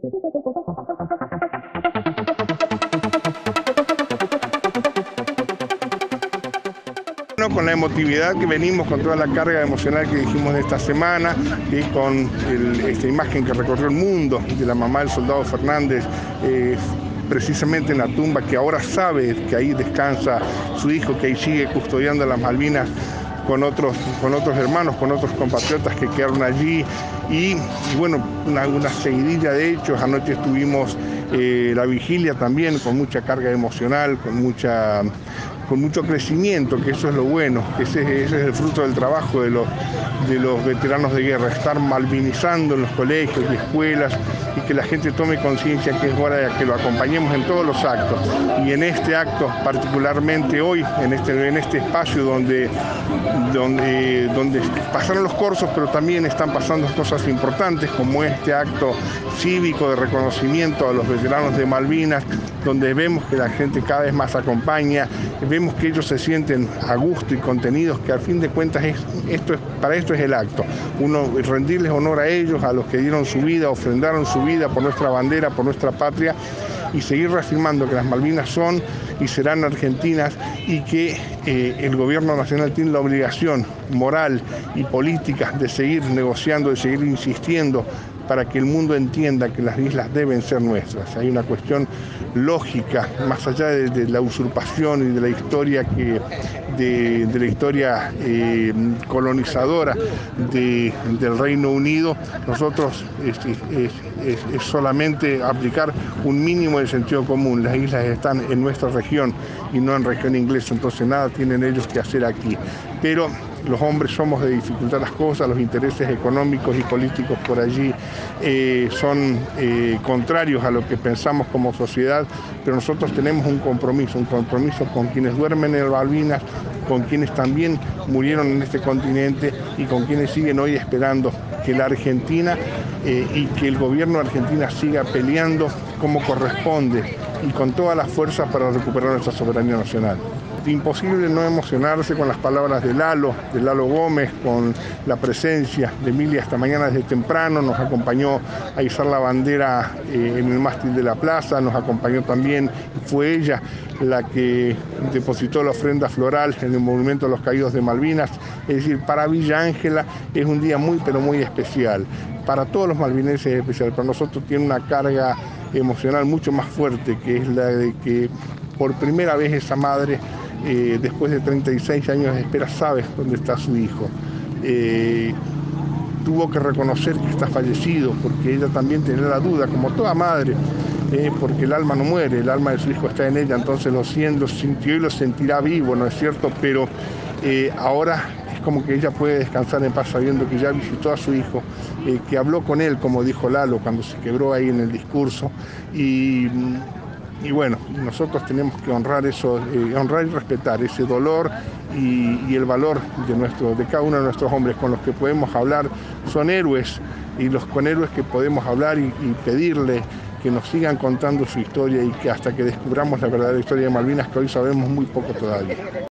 Con la emotividad que venimos, con toda la carga emocional que dijimos de esta semana y con esta imagen que recorrió el mundo de la mamá del soldado Fernández, precisamente en la tumba, que ahora sabe que ahí descansa su hijo, que ahí sigue custodiando las Malvinas con otros hermanos, con otros compatriotas que quedaron allí y bueno, una seguidilla de hechos. Anoche estuvimos la vigilia también con mucha carga emocional, con mucho crecimiento, que eso es lo bueno, que ese es el fruto del trabajo de los veteranos de guerra, estar malvinizando en los colegios y escuelas y que la gente tome conciencia que es hora de que lo acompañemos en todos los actos. Y en este acto, particularmente hoy, en este espacio donde pasaron los corsos, pero también están pasando cosas importantes como este acto cívico de reconocimiento a los veteranos de Malvinas, donde vemos que la gente cada vez más acompaña, vemos que ellos se sienten a gusto y contenidos, que al fin de cuentas para esto es el acto. Uno, rendirles honor a ellos, a los que dieron su vida, ofrendaron su vida por nuestra bandera, por nuestra patria, y seguir reafirmando que las Malvinas son y serán argentinas y que el gobierno nacional tiene la obligación moral y política de seguir negociando, de seguir insistiendo para que el mundo entienda que las islas deben ser nuestras. Hay una cuestión lógica, más allá de la usurpación y de la historia colonizadora del Reino Unido. Nosotros es solamente aplicar un mínimo de sentido común. Las islas están en nuestra región y no en región inglesa, entonces nada tienen ellos que hacer aquí. Pero los hombres somos de dificultar las cosas, los intereses económicos y políticos por allí son contrarios a lo que pensamos como sociedad, pero nosotros tenemos un compromiso con quienes duermen en Malvinas, con quienes también murieron en este continente y con quienes siguen hoy esperando que la Argentina y que el gobierno de Argentina siga peleando como corresponde y con todas las fuerzas para recuperar nuestra soberanía nacional. Imposible no emocionarse con las palabras de Lalo Gómez, con la presencia de Emilia esta mañana desde temprano. Nos acompañó a izar la bandera en el mástil de la plaza, nos acompañó también, fue ella la que depositó la ofrenda floral en el Monumento a los Caídos de Malvinas. Es decir, para Villa Ángela es un día muy, pero muy especial. Para todos los malvinenses es especial, para nosotros tiene una carga emocional mucho más fuerte, que es la de que por primera vez esa madre, después de 36 años de espera, sabe dónde está su hijo. Tuvo que reconocer que está fallecido, porque ella también tenía la duda, como toda madre, porque el alma no muere, el alma de su hijo está en ella, entonces lo sintió y lo sentirá vivo, ¿no es cierto? Pero ahora es como que ella puede descansar en paz sabiendo que ya visitó a su hijo, que habló con él, como dijo Lalo cuando se quebró ahí en el discurso, y bueno, nosotros tenemos que honrar eso, honrar y respetar ese dolor y el valor de cada uno de nuestros hombres con los que podemos hablar. Son héroes, y con héroes que podemos hablar y pedirle que nos sigan contando su historia y que hasta que descubramos la verdadera historia de Malvinas, que hoy sabemos muy poco todavía.